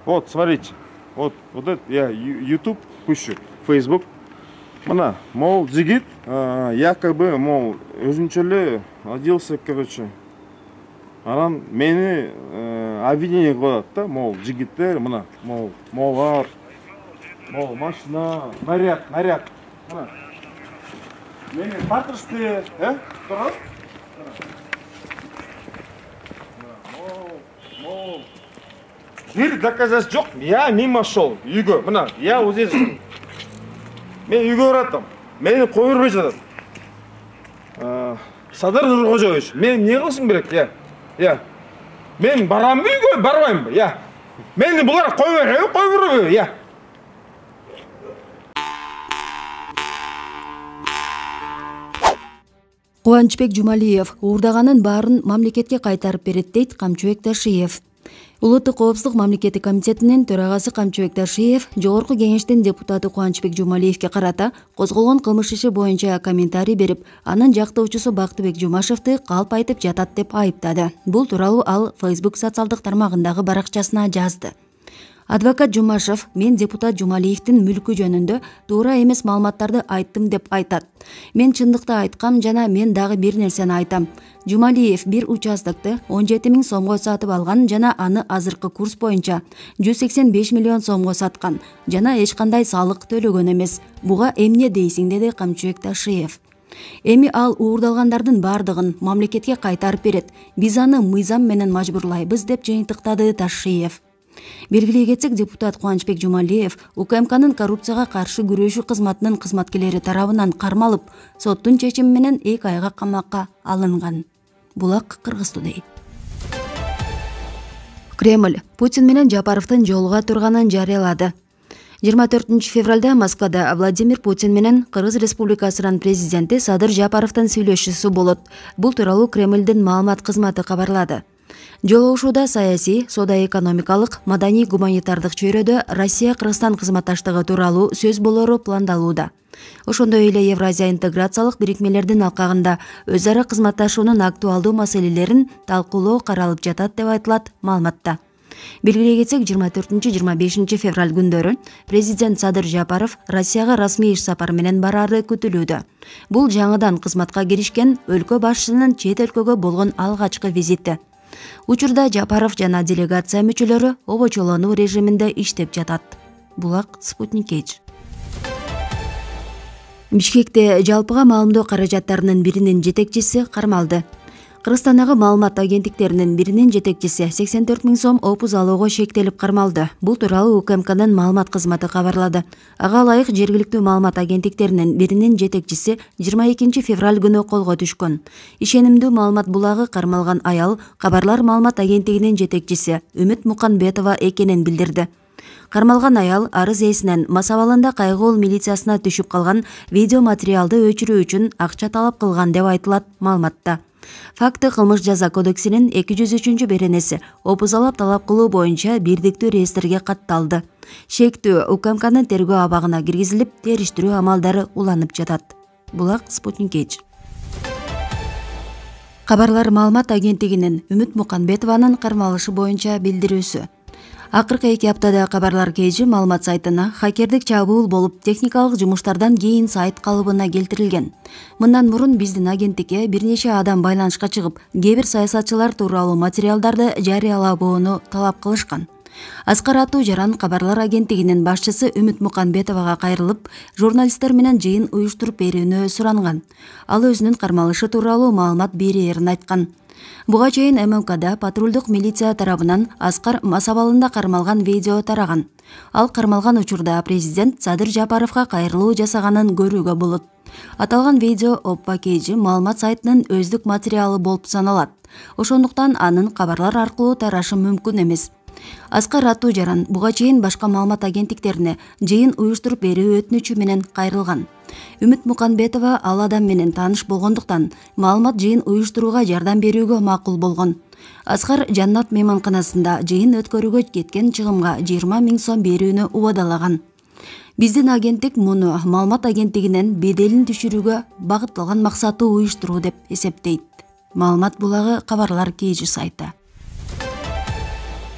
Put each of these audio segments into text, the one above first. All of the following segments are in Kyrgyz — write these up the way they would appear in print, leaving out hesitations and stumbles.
Вот, смотрите. Вот это я YouTube пущу, Facebook. Мына, мол, жигит, якобы, мол, өзүнчөлө оделся, короче. Анан мени обвинение коет да, мол, жигиттер, мына, молар, мол, машина, наряд. Мына. Мени тартышты, турат? Мол. Бир доказательств жок. Я мимо шел. Үйгө, мына, я өзү. Мен үйгө баратам. Мени кое бербей жатат. Садыр Нуркожоевич, мен не кылышым керек, я. Мен барам үйгө, барбайм, я. Мени булар кое бербейби, я. Кубанычбек Жумалиев уурдаганын баарын мамлекетке кайтарып берет дейт Камчыбек Ташиев. Улуттук коопсуздук мамлекеттик комитетинин төрагасы Камчыбек Ташиев Жогорку кеңештин депутаты Кубанычбек Жумалиевке карата козголгон кылмыш иши боюнча комментарий берип, анын жактоочусу Бактыбек Жумашевди калп айтып жатат деп айыптады. Бул тууралуу ал Facebook социалдык тармагындагы баракчасына жазды. Адвокат Жумашев мен депутат Жумалиевдин мүлкү жөнүндө туура эмес маалыматтарды айттым деп айтат. Мен чындыкты айткам жана мен дагы бир нерсени айтам. Жумалиев бир участокты 17 000 сомго сатып алган жана аны азыркы курс боюнча 185 миллион сомго саткан жана эч кандай салык төлөгөн эмес. Буга эмне дейсиң, деди Камчыбек Ташиев. Эми ал уурдалгандардын бардыгын мамлекетке кайтарып берет. Биз аны мыйзам менен мажбурлайбыз деп жыйынтыктады Ташиев. Белгилей кетсек, депутат Кубанычбек Жумалиев УКМКнын коррупцияга каршы күрөшүү кызматынын кызматкерлери тарабынан кармалып, соттун чечими менен 2 айга камакка алынган. Булак Кыргыз Today. Кремль Путин менен Жапаровдун жолуга турганын жарыялады. 24 февралда Москвада Владимир Путин менен Кыргыз Республикасынын президенти Садыр Жапаровдун сүйлөшүүсү болот. Бул тууралуу Кремлдин маалымат кызматы кабарлады. Жолугушууда саясий, соода-экономикалык, маданий-гуманитардык чөйрөдө Россия-Кыргызстан кызматташтыгы тууралуу сөз болору пландалууда. Ошондой эле Евразия интеграциялык бирикмелердин алкагында өз ара кызматташуунун актуалдуу маселелерин талкуулоо каралып жатат деп айтылат маалыматта. Белгилей кетсек, 24-25 февраль күндөрү президент Садыр Жапаров Россияга расмий иш сапар менен барары күтүлүүдө. Бул жаңыдан кызматка киришкен өлкө башчысынын чет өлкөгө болгон алгачкы визити. Учурда Жапаров жана делегация мүчөлөрү обочолонуу режиминде иштеп жатат. Булак Спутник Эйч. Бишкекте жалпыга маалымдоо каражаттарынын биринин жетекчиси кармалды. Кыргызстандагы маалымат агенттиктеринин биринин жетекчиси 84 000 сом опуз алууга шектелип кармалды. Бул тууралуу УКМКнын маалымат кызматы кабарлады. Ага ылайык жергиликтүү маалымат агенттиктеринин биринин жетекчиси 22 февраль күнү колго түшкөн. Ишенимдүү маалымат булагы кармалган аял Кабарлар маалымат агенттигинин жетекчиси Үмүт Муканбетова экенин билдирди. Кармалган аял арыз ээсинен Мас абалында Кайгыл милициясына түшүп калган видео материалды өчүрүү үчүн акча талап кылган деп айтылат маалыматта. Факты кылмыш жаза кодексинин 203 беренеси опуз алап талап кылуу боюнча бирдиктүү реестрге катталды. Шектүү УКМКнын тергөө абагына киргизилип, териштирүү амалдары уланып жатат. Булак Спутник Эйч. Кабарлар маалымат агенттигинин Үмүт Муканбетованын кармалышы боюнча билдирүүсү. Акыркы 2 аптада Кабарлар KG маалымат сайтына хакердик чабуул болуп, техникалык жумуштардан кийин сайт калыбына келтирилген. Мындан мурун биздин агенттикке бир нече адам байланышка чыгып, кээ бир саясатчылар тууралуу материалдарды жарыялабоону талап кылышкан. Аскар Атуу Жаран Кабарлар агенттигинин башчысы Үмүт Муканбетовага кайрылып, журналисттер менен жыйын уюштуруп берүүнү суранган. Ал өзүнүн кармалышы тууралуу маалымат берээрин айткан. Буга чейин ММКда патрулдук милиция тарабынан Аскар Мас абалында кармалган видео тараган. Ал кармалган учурда президент Садыр Жапаровго кайрылуу жасаганын көрүүгө болот. Аталган видео Оппа KG маалымат сайтынын өздүк материалы болуп саналат. Ошондуктан анын кабарлар аркылуу тарашы мүмкүн эмес. Аскар Атуу Жаран буга чейин башка маалымат агенттиктерине жыйын уюштуруп берүү өтүнүчү менен кайрылган. Үмүт Муканбетова ал адам менен тааныш болгондуктан маалымат жыйын уюштурууга жардам берүүгө макул болгон. Аскар Жаннат мейманканасында жыйын өткөрүүгө кеткен чыгымга 20 000 сом берүүнү убадалаган. Биздин агенттик муну маалымат агенттигинин беделин түшүрүүгө багытталган максаты уюштуруу деп эсептейт. Маалымат булагы Кабарлар KG сайты.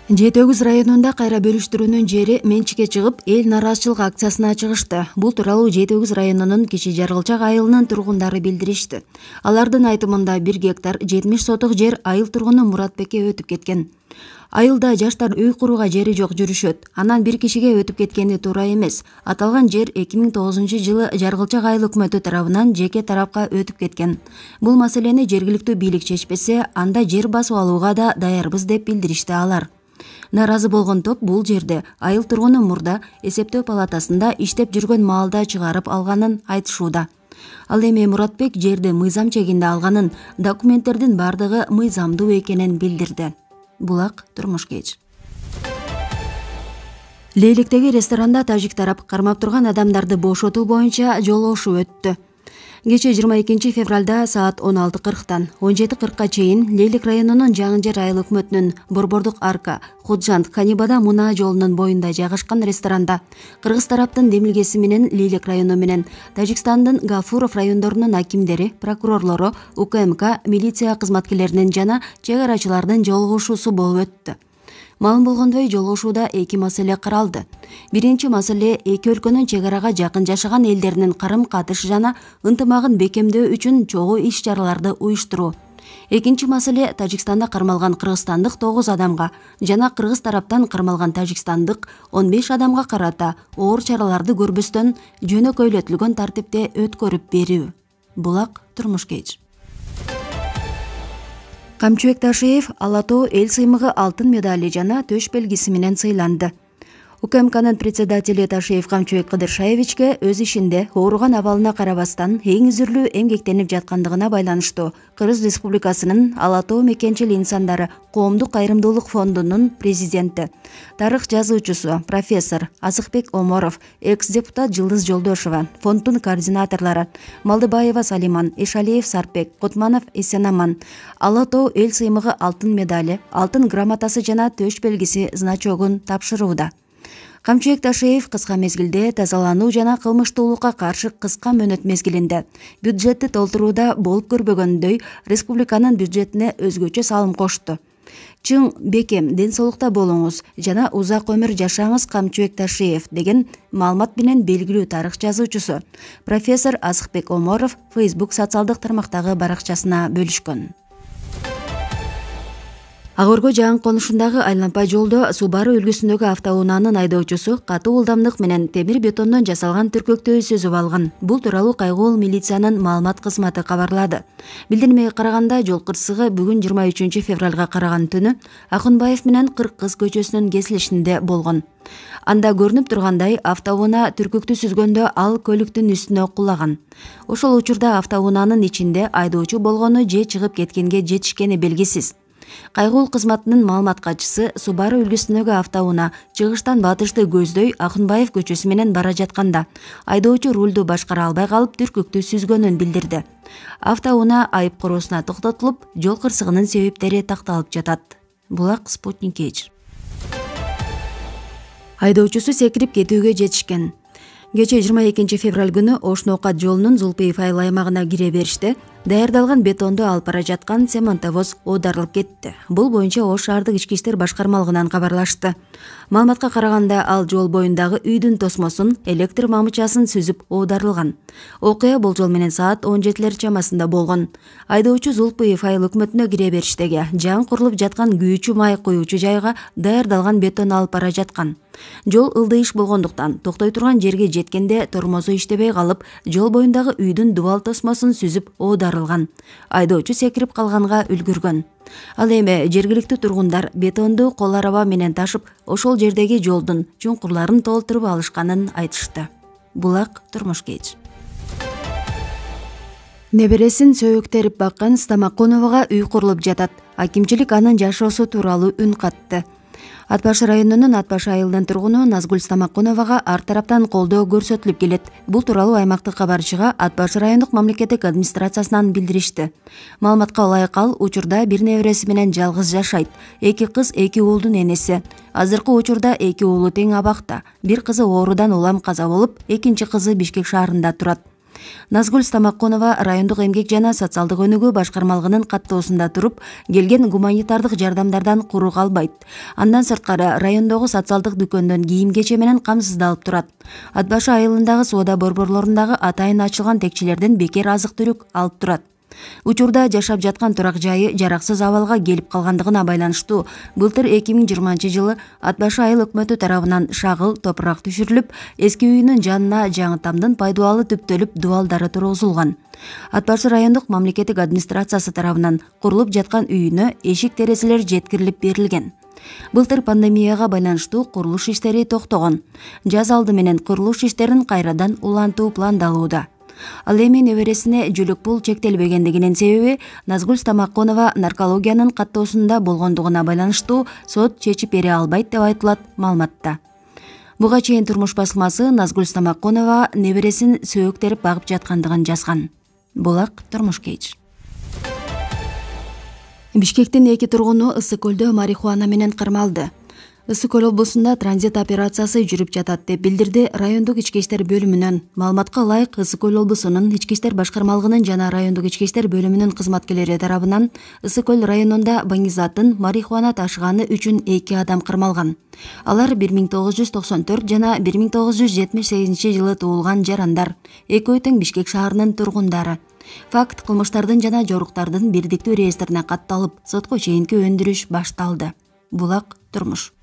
Жети Өгүз районунда кайра бөлүштүрүүнүн жери менчикке чыгып, эл нааразычылык акциясына чыгышты. Бул тууралуу Жети Өгүз районунун Кичи Жаргылчак айылынын тургундары билдиришти. Алардын айтымында 1 гектар 70 соток жер айыл тургуну Муратбекке өтүп кеткен. Айылда жаштар үй курууга жери жок жүрүшөт. Анан бир кишиге өтүп кеткени туура эмес. Аталган жер 2009-жылы Жаргылчак айыл өкмөтү тарабынан жеке тарапка өтүп кеткен. Бул маселени жергиликтүү бийлик чечпесе, анда жер басып алууга да даярбыз деп билдиришти алар. Нааразы болгон топ бул жерде айыл тургуну мурда эсептөө палатасында иштеп жүргөн маалда чыгарып алганын айтышууда. Ал эми Муратбек жерди мыйзам чегинде алганын, документтердин бардыгы мыйзамдуу экенин билдирди. Булак турмуш кеч. Лейликтеги ресторанда тажик тарап кармап турган адамдарды бошотуу боюнча жолугушуу өттү. Кече 22 февралда саат 16:40-тан 17:40-ка чейин Лейлик районунун Жаңы Жер айыл өкмөтүнүн Борбордук арка, Худжанд, Канибада мунаа жолунун боюнда жайгашкан ресторанда кыргыз тараптын демилгеси менен Лейлик району менен Тажикстандын Гафуров райондорунун акимдери, прокурорлору, УКМК, милиция кызматкерлеринин жана чек арачылардын жолугушуусу болуп өттү. Маалым болгондой, жолугушууда 2 маселе каралды. Биринчи маселе эки өлкөнүн чек арага жакын жашаган элдеринин карым-катыш жана ынтымагын бекемдөө үчүн чогуу иш-чараларды уюштуруу. Экинчи маселе Тажикстанда кармалган кыргызстандык 9 адамга жана кыргыз тараптан кармалган тажикстандык 15 адамга карата оор чараларды көрбөстөн жөнөкөйлөтүлгөн тартипте өткөрүп берүү. Булак турмуш кеч. Камчыбек Ташиев Ала тоо эл сыймыгы алтын медали жана төш белгиси менен сыйланды. УКМКнын председатели Ташиев Камчыбек Кыдыршаевичке өз ишинде ооруган абалына карабастан эң үзүрлүү эмгектенип жаткандыгына байланыштуу Кыргыз Республикасынын Ала тоо мекенчил инсандары коомдук кайрымдуулук фондунун президенти, тарых жазуучусу профессор Азыкбек Оморов, экс-депутат Жылдыз Жолдошова, фонддун координаторлору Малдыбаева Салиман, Ишалиев Сарпек, Кутманов Эсенаман Ала тоо эл сыймыгы алтын медали, алтын грамотасы жана төш белгиси значогун тапшырууда. Камчыбек Ташиев кыска мезгилде тазалануу жана кылмыштуулукка каршы кыска мөөнөт мезгилинде бюджетти толтурууда болуп көрбөгөндөй республиканын бюджетине өзгөчө салым кошту. Чың, бекем, ден соолукта болуңуз жана узак өмүр жашаңыз Камчыбек Ташиев деген маалымат менен белгилүү тарых жазуучусу профессор Азыкбек Оморов Facebook социалдык тармактагы баракчасына бөлүшкөн. Ак Өргө Жаңы конушундагы айланпай жолдо Субару үлгүсүндөгү автоунаанын айдоочусу катуу ылдамдык менен темир бетондон жасалган түркөктү сүзүп алган. Бул тууралуу Кайгуул милициянын маалымат кызматы кабарлады. Билдирмеге караганда, жол кырсыгы бүгүн 23 февралга караган түнү Акунбаев менен Кыркыз көчөсүнүн кесилишинде болгон. Анда көрүнүп тургандай, автоунаа түркөктү сүзгөндө ал көлүктүн үстүнө кулаган. Ошол учурда автоунаанын ичинде айдоочу болгону же чыгып кеткенге жетишкени белгисиз. Кайгуул кызматынын маалымат катчысы Субару үлгүсүндөгү автоунаа чыгыштан батышты көздөй Акунбаев көчөсү менен бара жатканда айдоочу рулду башкара албай калып түркөктү сүзгөнүн билдирди. Автоунаа айып короосуна токтотулуп, жол кырсыгынын себептери такталып жатат. Булак Спутник Кеч. Айдоочусу секирип кетүүгө жетишкен. Кече 22 февраль күнү Ош Ноокат жолунун Зулпиев айыл аймагына кире бериште даярдалган бетонду алып бара жаткан цементовоз оодарылып кетти. Бул боюнча Ош шаардык ички иштер башкармалыгынан кабарлашты. Маалыматка караганда, ал жол боюндагы үйдүн тосмосун, электр мамычасын сүзүп оодарылган. Окуя болжол менен саат 17 чамасында болгон. Айдоочу Зулпиев айыл өкмөтүнө кире бериштеги жаңы курулуп жаткан күйүүчү май куюучу жайга даярдалган бетон алып бара жаткан. Жол ылдый болгондуктан токтой турган жерге жеткенде тормозу иштебей калып, жол боюндагы үйдүн дубал тосмосун сүзүп оодарылган. Айдоочу секирип калганга үлгүргөн. Ал эми жергиликтүү тургундар бетонду кол араба менен ташып, ошол жердеги жолдун чуңкурларын толтуруп алышканын айтышты. Булак турмуш кеч. Небересин сөйөктөрип баккан Стамаконовага үй курулуп жатат. Акимчилик анын жашоосу тууралуу үн катты. Ат Башы районунун Ат Башы айылынын тургуну Назгүл Стамаконовага ар тараптан колдоо көрсөтүлүп келет. Бул тууралуу аймактык кабарчыга Ат Башы райондук мамлекеттик администрациясынан билдиришти. Маалыматка ылайык ал учурда бир небереси менен жалгыз жашайт. 2 кыз, 2 уулдун энеси. Азыркы учурда 2 уулу тең абакта. Бир кызы оорудан улам каза болуп, экинчи кызы Бишкек шаарында турат. Назгүл Стамакконова райондук эмгек жана социалдык өнүгүү башкармалыгынын каттоосунда туруп, келген гуманитардык жардамдардан куру калбайт. Андан сырткары райондогу социалдык дүкөндөн кийим-кече менен камсыздалып турат. Ат башы айылындагы соода борборлорундагы атайын ачылган текчелерден бекер азык-түлүк алып турат. Учурда жашап жаткан турак жайы жараксыз абалга келип калгандыгына байланыштуу былтыр 2020 Ат башы айыл өкмөтү тарабынан шагыл топурак түшүрүлүп, эски үйүнүн жанына жаңы тамдын пайдалуу түптөлүп дубалдары тургузулган. Ат башы райондук мамлекеттик администрациясы тарабынан курулуп жаткан үйүнө эшик-терезелер жеткирилип берилген. Былтыр пандемияга байланыштуу курулуш иштери токтогон. Жаз алды менен курулуш иштерин кайрадан улантуу пландалууда. Ал эми небересине жүлүк пул чектелбегендигинин себеби Назгүл Стамакконова наркологиянын каттоосунда болгондугуна байланыштуу сот чечип бере албайт деп айтылат маалыматта. Буга чейин Турмуш басылмасы Назгүл Стамакконова небересин сөөктөрүп багып жаткандыгын жазган. Булак Турмуш Кейж. Бишкектин 2 тургуну Ысык көлдө марихуана менен кармалды. Ысык көл облусунда транзит операциясы жүрүп жатат деп билдирди райондук ички иштер бөлүмүнөн. Маалыматка ылайык, Ысык көл облусунун ички иштер башкармалыгынын жана райондук ички иштер бөлүмүнүн кызматкерлери тарабынан Ысык көл районунда баңгизатын марихуана ташыганы үчүн 2 адам кармалган. Алар 1994 жана 1978 туулган жарандар. Экөө тең Бишкек шаарынын тургундары. Факт кылмыштардын жана жоруктардын бирдиктүү реестрине катталып, сотко чейинки өндүрүш башталды. Булак Турмуш.